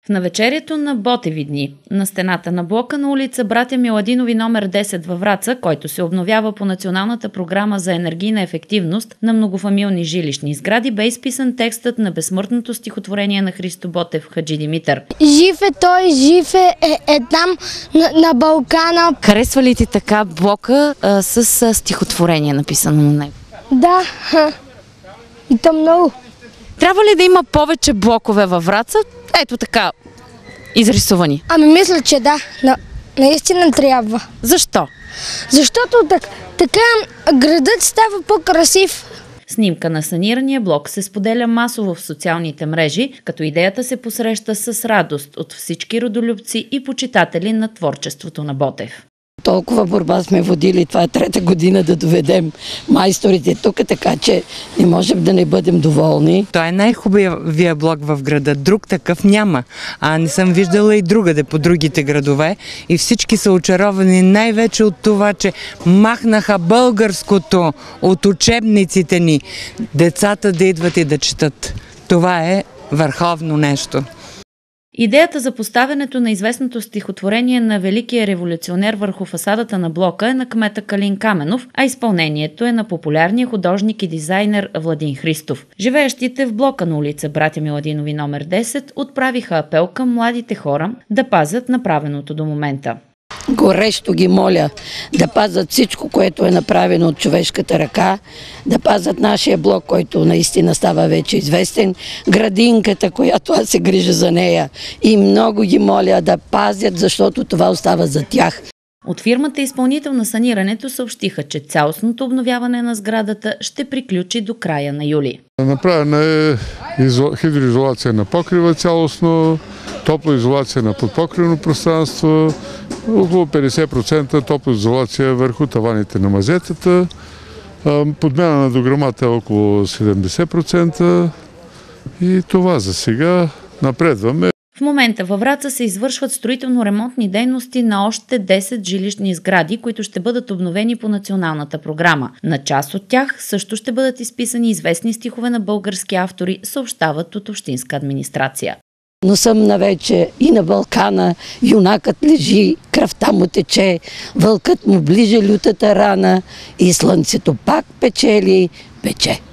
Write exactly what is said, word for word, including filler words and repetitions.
В навечерието на Ботеви дни, на стената на блока на улица Братя Миладинови номер десет във Враца, който се обновява по Националната програма за енергийна ефективност на многофамилни жилищни сгради, бе изписан текстът на безсмъртното стихотворение на Христо Ботев Хаджи Димитър. Жив е той, жив е, е, е там на, на Балкана. Харесва ли ти така блока а, с а, стихотворение написано на него? Да, ха. И то много. Трябва ли да има повече блокове във Враца? Ето така, изрисувани. Ами мисля, че да. На, наистина трябва. Защо? Защото так, така градът става по-красив. Снимка на санирания блок се споделя масово в социалните мрежи, като идеята се посреща с радост от всички родолюбци и почитатели на творчеството на Ботев. Толкова борба сме водили, това е трета година да доведем майсторите тук, така че не можем да не бъдем доволни. Той е най-хубавия блок в града, друг такъв няма. А не съм виждала и другаде по другите градове и всички са очаровани най-вече от това, че махнаха българското от учебниците ни. Децата да идват и да четат. Това е върховно нещо. Идеята за поставянето на известното стихотворение на великия революционер върху фасадата на блока е на кмета Калин Каменов, а изпълнението е на популярния художник и дизайнер Владин Христов. Живеещите в блока на улица Братя Миладинови номер десет отправиха апел към младите хора да пазят направеното до момента. Горещо ги моля да пазят всичко, което е направено от човешката ръка, да пазят нашия блок, който наистина става вече известен, градинката, която аз се грижа за нея. И много ги моля да пазят, защото това остава за тях. От фирмата изпълнител на санирането съобщиха, че цялостното обновяване на сградата ще приключи до края на юли. Направена е хидроизолация на покрива цялостно, топлоизолация на подпокривно пространство, около петдесет процента топлоизолация върху таваните на мазетата, подмяна на дограмата е около седемдесет процента и това за сега. Напредваме. В момента във Враца се извършват строително-ремонтни дейности на още десет жилищни сгради, които ще бъдат обновени по националната програма. На част от тях също ще бъдат изписани известни стихове на български автори, съобщават от общинска администрация. Но съм навече и на Балкана, юнакът лежи, кръвта му тече, вълкът му ближе лютата рана и слънцето пак печели, пече.